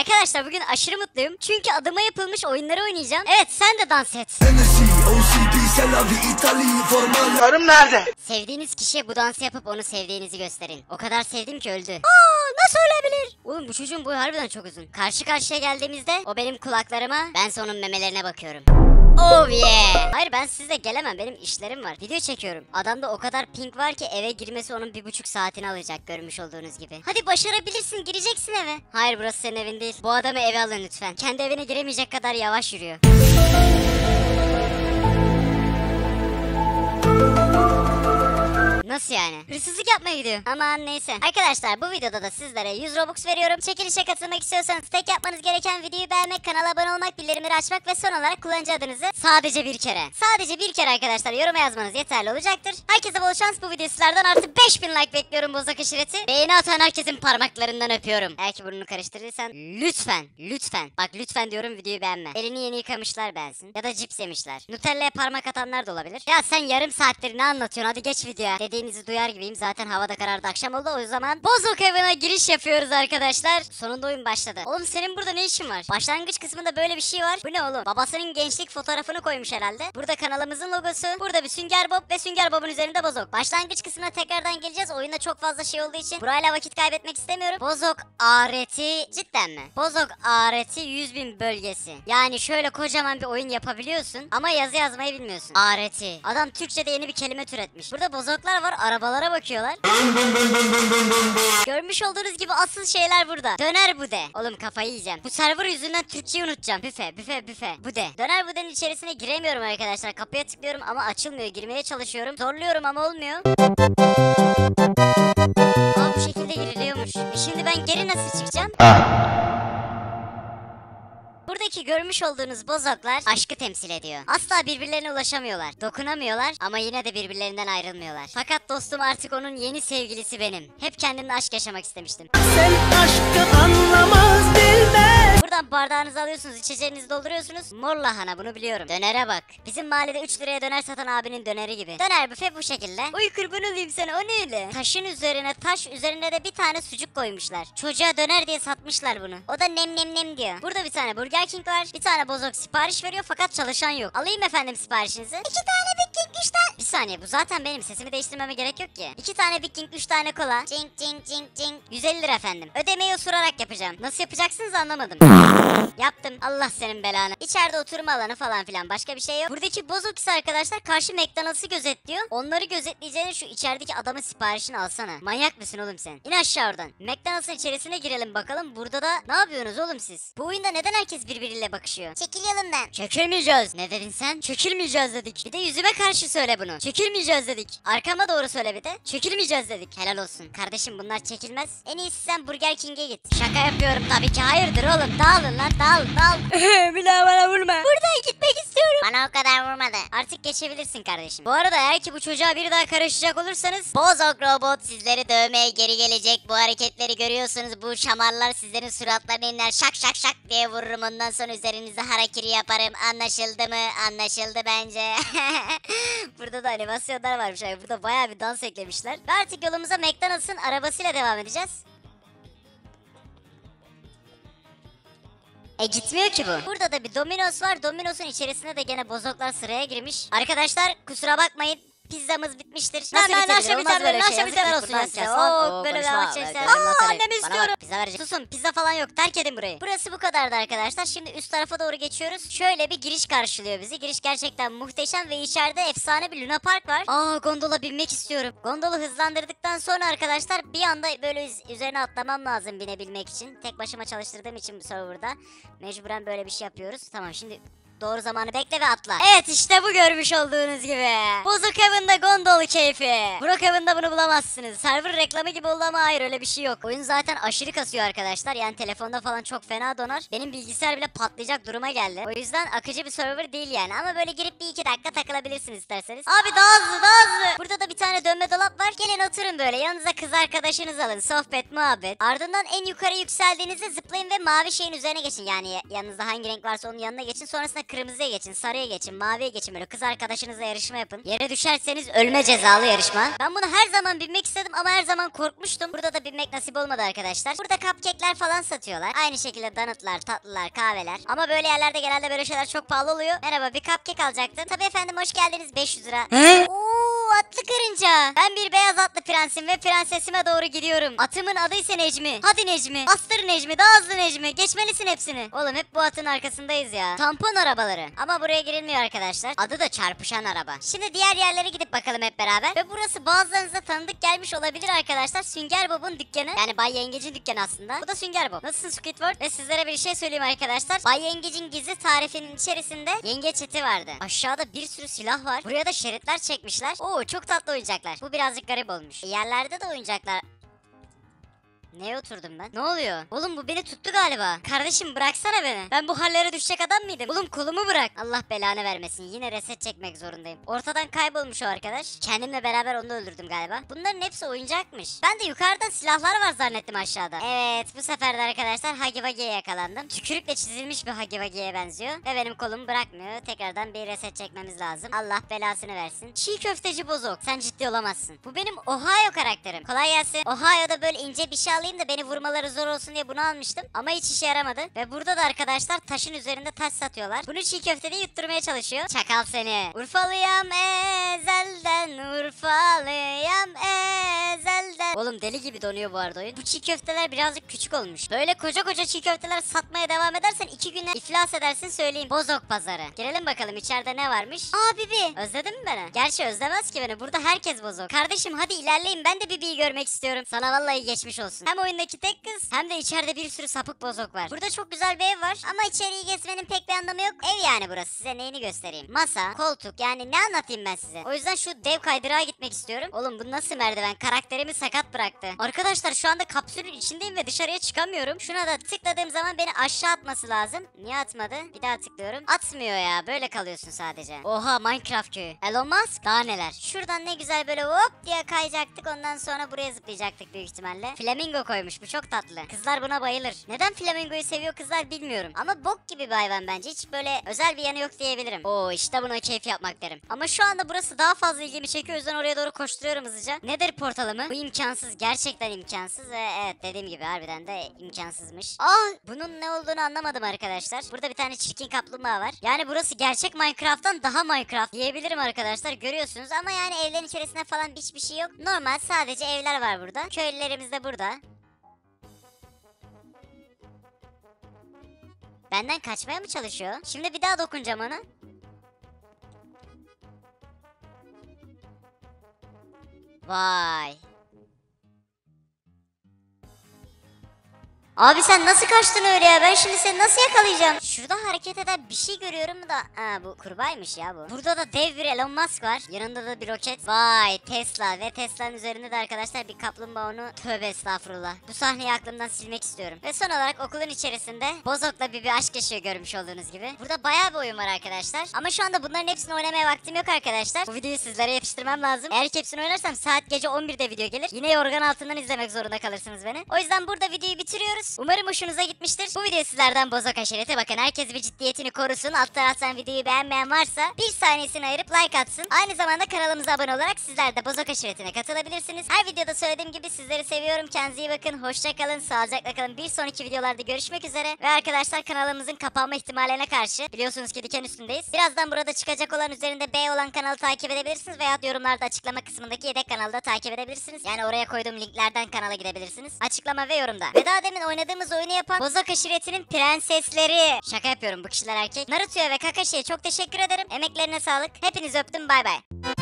Arkadaşlar bugün aşırı mutluyum. Çünkü adıma yapılmış oyunları oynayacağım. Evet sen de dans et. Karım nerede? Sevdiğiniz kişiye bu dansı yapıp onu sevdiğinizi gösterin. O kadar sevdim ki öldü. Nasıl ölebilir? Oğlum bu çocuğun boyu harbiden çok uzun. Karşı karşıya geldiğimizde o benim kulaklarıma, ben onun memelerine bakıyorum. Oh yeah. Hayır ben sizle gelemem, benim işlerim var. Video çekiyorum. Adamda o kadar ping var ki eve girmesi onun 1,5 saatini alacak, görmüş olduğunuz gibi. Hadi başarabilirsin, gireceksin eve. Hayır burası senin evin değil. Bu adamı eve alın lütfen. Kendi evine giremeyecek kadar yavaş yürüyor. Nasıl yani? Hırsızlık yapmaya gidiyor. Aman neyse. Arkadaşlar bu videoda da sizlere 100 Robux veriyorum. Çekilişe katılmak istiyorsanız tek yapmanız gereken videoyu beğenmek, kanala abone olmak, bildirimleri açmak ve son olarak kullanıcı adınızı sadece bir kere arkadaşlar yoruma yazmanız yeterli olacaktır. Herkese bol şans, bu video sizlerden artı 5000 like bekliyorum bozak aşireti. Beğeni atan herkesin parmaklarından öpüyorum. Eğer ki burnunu karıştırdıysan lütfen bak lütfen diyorum, videoyu beğenme. Elini yeni yıkamışlar beğensin. Ya da cips yemişler. Nutella'ya parmak atanlar da olabilir. Ya sen yarım saattir ne anlatıyorsun, hadi geç videoya. Dediğinizi duyar gibiyim, zaten havada karardı, akşam oldu, o zaman bozok evine giriş yapıyoruz arkadaşlar. Sonunda oyun başladı. Oğlum senin burada ne işin var? Başlangıç kısmında böyle bir şey var. Bu ne oğlum? Babasının gençlik fotoğrafını koymuş herhalde. Burada kanalımızın logosu. Burada bir Sünger Bob ve Sünger Bob'un üzerinde bozok. Başlangıç kısmına tekrardan geleceğiz. Oyunda çok fazla şey olduğu için burayla vakit kaybetmek istemiyorum. Bozok areti cidden mi? Bozok areti 100.000 bölgesi. Yani şöyle kocaman bir oyun yapabiliyorsun ama yazı yazmayı bilmiyorsun. Areti. Adam Türkçe'de yeni bir kelime türetmiş. Burada bozoklar var, arabalara bakıyorlar. Görmüş olduğunuz gibi asıl şeyler burada. Döner bude. Oğlum kafayı yiyeceğim. Bu server yüzünden Türkçeyi unutacağım. Büfe. Bude. Döner budenin içerisine giremiyorum arkadaşlar. Kapıya tıklıyorum ama açılmıyor. Girmeye çalışıyorum. Zorluyorum ama olmuyor. Aa bu şekilde giriliyormuş. Şimdi ben geri nasıl çıkacağım? Buradaki görmüş olduğunuz bozoklar aşkı temsil ediyor. Asla birbirlerine ulaşamıyorlar. Dokunamıyorlar ama yine de birbirlerinden ayrılmıyorlar. Fakat dostum artık onun yeni sevgilisi benim. Hep kendimle aşk yaşamak istemiştim. Sen aşkı anlamaz bilmez. Buradan bardağınızı alıyorsunuz, içeceğinizi dolduruyorsunuz. Mor lahana, bunu biliyorum. Dönere bak. Bizim mahallede 3 liraya döner satan abinin döneri gibi. Döner büfe bu şekilde. Uy kurban olayım sana, o ne öyle? Taşın üzerine taş, üzerine de bir tane sucuk koymuşlar. Çocuğa döner diye satmışlar bunu. O da nem diyor. Burada bir tane Burger King var. Bir tane bozok sipariş veriyor fakat çalışan yok. Alayım efendim siparişinizi. 2 tane Big King, 3 tane. Bir saniye, bu zaten benim, sesimi değiştirmeme gerek yok ki. 2 tane Big King, 3 tane kola. Cink cink cink cink. 150 lira efendim. Ödemeyi osurarak yapacağım. Nasıl yapacaksınız anlamadım. Yaptım. Allah senin belanı. İçeride oturma alanı falan filan, başka bir şey yok. Buradaki bozok ise arkadaşlar karşı McDonald's'ı gözetliyor. Onları gözetleyeceğine şu içerideki adamın siparişini alsana. Manyak mısın oğlum sen? İn aşağı oradan. McDonald's'ın içerisine girelim bakalım. Burada da ne yapıyorsunuz oğlum siz? Bu oyunda neden herkes birbiriyle bakışıyor? Çekil yolumdan. Çekilmeyeceğiz. Ne dedin sen? Çekilmeyeceğiz dedik. Bir de yüzüme karşı söyle bunu. Çekilmeyeceğiz dedik. Arkama doğru söyle bir de. Çekilmeyeceğiz dedik. Helal olsun. Kardeşim bunlar çekilmez. En iyisi sen Burger King'e git. Şaka yapıyorum tabii ki. Hayırdır oğlum? Dağılın lan, dağıl. Bir daha bana vurma. Buradan gitmek istiyorum. Bana o kadar vurmadı. Artık geçebilirsin kardeşim. Bu arada eğer ki bu çocuğa bir daha karışacak olursanız bozok robot sizleri dövmeye geri gelecek. Bu hareketleri görüyorsunuz. Bu şamarlar sizlerin suratlarına iner. Şak şak şak diye vururum. Ondan sonra üzerinizde harakiri yaparım. Anlaşıldı mı? Anlaşıldı bence. Burada da animasyonlar varmış. Burada bayağı bir dans eklemişler. Ve artık yolumuza McDonald's'ın arabasıyla devam edeceğiz. Gitmiyor ki bu. Burada da bir Domino's var. Domino's'un içerisinde de gene bozoklar sıraya girmiş. Arkadaşlar kusura bakmayın. Pizzamız bitmiştir. Nasıl bitebilir? Olmaz böyle şey. Yazıklar olsun ya size. Böyle bir bakacaklar. Annemi istiyorum. Pizza verecek. Susun, pizza falan yok. Terk edin burayı. Burası bu kadardı arkadaşlar. Şimdi üst tarafa doğru geçiyoruz. Şöyle bir giriş karşılıyor bizi. Giriş gerçekten muhteşem ve içeride efsane bir Luna Park var. Gondola binmek istiyorum. Gondolu hızlandırdıktan sonra arkadaşlar bir anda böyle üzerine atlamam lazım binebilmek için. Tek başıma çalıştırdığım için bu serverda mecburen böyle bir şey yapıyoruz. Tamam, şimdi doğru zamanı bekle ve atla. Evet işte bu görmüş olduğunuz gibi. Bozuk evinde gondol keyfi. Brookhaven'da bunu bulamazsınız. Server reklamı gibi oldu ama hayır, öyle bir şey yok. Oyun zaten aşırı kasıyor arkadaşlar. Yani telefonda falan çok fena donar. Benim bilgisayar bile patlayacak duruma geldi. O yüzden akıcı bir server değil yani. Ama böyle girip bir 2 dakika takılabilirsiniz isterseniz. Abi daha hızlı. Burada da bir tane dönme dolap var. Gelin oturun böyle. Yanınıza kız arkadaşınızı alın. Sohbet, muhabbet. Ardından en yukarı yükseldiğinizde zıplayın ve mavi şeyin üzerine geçin. Yani yanınızda hangi renk varsa onun yanına geçin. Sonrasında kırmızıya geçin, sarıya geçin, maviye geçin, böyle kız arkadaşınızla yarışma yapın. Yere düşerseniz ölme cezalı yarışma. Ben bunu her zaman binmek istedim ama her zaman korkmuştum. Burada da binmek nasip olmadı arkadaşlar. Burada cupcake'ler falan satıyorlar. Aynı şekilde donutlar, tatlılar, kahveler. Ama böyle yerlerde genelde böyle şeyler çok pahalı oluyor. Merhaba, bir cupcake alacaktım. Tabii efendim, hoş geldiniz, 500 lira. Oo, atlı karınca. Ben bir beyaz atlı prensim ve prensesime doğru gidiyorum. Atımın adı ise Necmi. Hadi Necmi. Bastır Necmi. Daha hızlı Necmi. Geçmelisin hepsini. Oğlum hep bu atın arkasındayız ya. Tampon arabaları. Ama buraya girilmiyor arkadaşlar. Adı da çarpışan araba. Şimdi diğer yerlere gidip bakalım hep beraber. Ve burası bazılarınıza tanıdık gelmiş olabilir arkadaşlar. Sünger Bob'un dükkanı. Yani Bay Yengecin dükkanı aslında. Bu da Sünger Bob. Nasılsın Squidward? Ve sizlere bir şey söyleyeyim arkadaşlar. Bay Yengecin gizli tarifinin içerisinde yengeç eti vardı. Aşağıda bir sürü silah var. Buraya da şeritler çekmişler. Oo, çok tatlı oyuncaklar. Bu birazcık garip olmuş. Yerlerde de oyuncaklar. Neye oturdum ben? Ne oluyor? Oğlum bu beni tuttu galiba. Kardeşim bıraksana beni. Ben bu hallere düşecek adam mıydım? Oğlum kolumu bırak. Allah belanı vermesin. Yine reset çekmek zorundayım. Ortadan kaybolmuş o arkadaş. Kendimle beraber onu öldürdüm galiba. Bunların hepsi oyuncakmış. Ben de yukarıda silahlar var zannettim aşağıda. Evet, bu sefer de arkadaşlar Huggy Wuggy'ye yakalandım. Tükürükle çizilmiş bir Huggy Wuggy'ye benziyor. Ve benim kolumu bırakmıyor. Tekrardan bir reset çekmemiz lazım. Allah belasını versin. Çiğ köfteci bozok. Sen ciddi olamazsın. Bu benim Ohio karakterim. Kolay gelsin. Ohio'da böyle ince bir şey alayım da beni vurmaları zor olsun diye bunu almıştım. Ama hiç işe yaramadı. Ve burada da arkadaşlar taşın üzerinde taş satıyorlar. Bunu çiğ köftede yutturmaya çalışıyor. Çakal seni. Urfalıyam ezelden. Urfalıyam ezelden. Oğlum deli gibi donuyor bu arada oyun. Bu çiğ köfteler birazcık küçük olmuş. Böyle koca koca çiğ köfteler satmaya devam edersen 2 güne iflas edersin söyleyeyim. Bozok pazarı. Girelim bakalım içeride ne varmış. Aa Bibi. Özledin mi beni? Gerçi özlemez ki beni. Burada herkes bozok. Kardeşim hadi ilerleyin. Ben de Bibi'yi görmek istiyorum. Sana vallahi geçmiş olsun. Hem oyundaki tek kız hem de içeride bir sürü sapık bozok var. Burada çok güzel bir ev var ama içeriği gezmenin pek bir anlamı yok. Ev yani burası. Size neyini göstereyim? Masa, koltuk, yani ne anlatayım ben size? O yüzden şu dev kaydırağa gitmek istiyorum. Oğlum bu nasıl merdiven? Karakterimi sakat bıraktı. Arkadaşlar şu anda kapsülün içindeyim ve dışarıya çıkamıyorum. Şuna da tıkladığım zaman beni aşağı atması lazım. Niye atmadı? Bir daha tıklıyorum. Atmıyor ya. Böyle kalıyorsun sadece. Oha, Minecraft köyü. Elon Musk daha neler. Şuradan ne güzel böyle hop diye kayacaktık. Ondan sonra buraya zıplayacaktık büyük ihtimalle. Flamingo koymuş. Bu çok tatlı. Kızlar buna bayılır. Neden flamingoyu seviyor kızlar bilmiyorum. Ama bok gibi bir hayvan bence. Hiç böyle özel bir yanı yok diyebilirim. Oo, işte buna keyif yapmak derim. Ama şu anda burası daha fazla ilgimi çekiyor. O yüzden oraya doğru koşturuyorum hızlıca. Nedir portalı mı? Bu imkansız. Gerçekten imkansız. Ve evet, dediğim gibi harbiden de imkansızmış. Bunun ne olduğunu anlamadım arkadaşlar. Burada bir tane çirkin kaplumbağa var. Yani burası gerçek Minecraft'tan daha Minecraft diyebilirim arkadaşlar. Görüyorsunuz ama yani evlerin içerisinde falan hiçbir şey yok. Normal sadece evler var burada. Köylülerimiz de burada. Benden kaçmaya mı çalışıyor? Şimdi bir daha dokunacağım ona. Vay. Abi sen nasıl kaçtın öyle ya? Ben şimdi seni nasıl yakalayacağım? Şurada hareket eden bir şey görüyorum da. Bu kurbağaymış ya bu. Burada da dev bir Elon Musk var. Yanında da bir roket. Vay, Tesla. Ve Tesla'nın üzerinde de arkadaşlar bir kaplumbağa onu. Tövbe estağfurullah. Bu sahneyi aklımdan silmek istiyorum. Ve son olarak okulun içerisinde Bozok'la bir aşk yaşıyor görmüş olduğunuz gibi. Burada bayağı bir oyun var arkadaşlar. Ama şu anda bunların hepsini oynamaya vaktim yok arkadaşlar. Bu videoyu sizlere yapıştırmam lazım. Eğer ki hepsini oynarsam saat gece 11'de video gelir. Yine yorgan altından izlemek zorunda kalırsınız beni. O yüzden burada videoyu bitiriyoruz. Umarım hoşunuza gitmiştir. Bu video sizlerden Bozok aşireti. Bakın herkes bir ciddiyetini korusun. Alt taraftan videoyu beğenmeyen varsa bir saniyesini ayırıp like atsın. Aynı zamanda kanalımıza abone olarak sizler de Bozok aşiretine katılabilirsiniz. Her videoda söylediğim gibi sizleri seviyorum. Kendinize iyi bakın. Hoşça kalın. Sağlıcakla kalın. Bir sonraki videolarda görüşmek üzere. Ve arkadaşlar kanalımızın kapanma ihtimaline karşı biliyorsunuz ki diken üstündeyiz. Birazdan burada çıkacak olan üzerinde B olan kanalı takip edebilirsiniz. Veya yorumlarda açıklama kısmındaki yedek kanalı da takip edebilirsiniz. Yani oraya koyduğum linklerden kanala gidebilirsiniz. Açıklama ve yorumda. Ve daha demin oynadığımız oyunu yapan Bozok aşiretinin prensesleri. Şaka yapıyorum, bu kişiler erkek. Naruto'ya ve Kakashi'ye çok teşekkür ederim. Emeklerine sağlık. Hepinizi öptüm, bay bay.